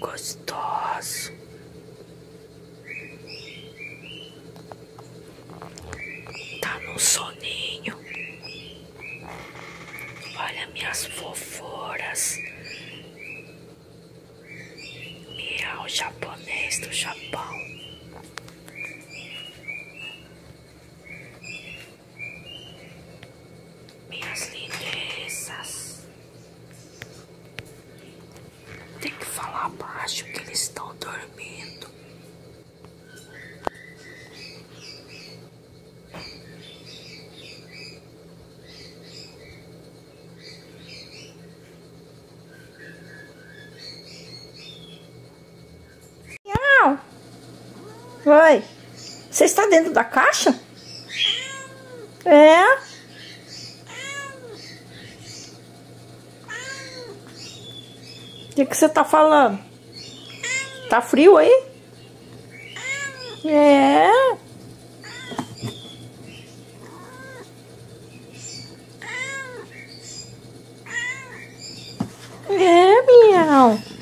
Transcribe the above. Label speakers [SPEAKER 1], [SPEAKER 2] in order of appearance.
[SPEAKER 1] gostoso. Tá no soninho. Olha minhas fofuras. Miau japonês do Japão. Minhas lindezas. Tem que falar baixo que eles estão dormindo. Miau! Oi, você está dentro da caixa? É? O que você tá falando? Tá frio aí? É? É, miau.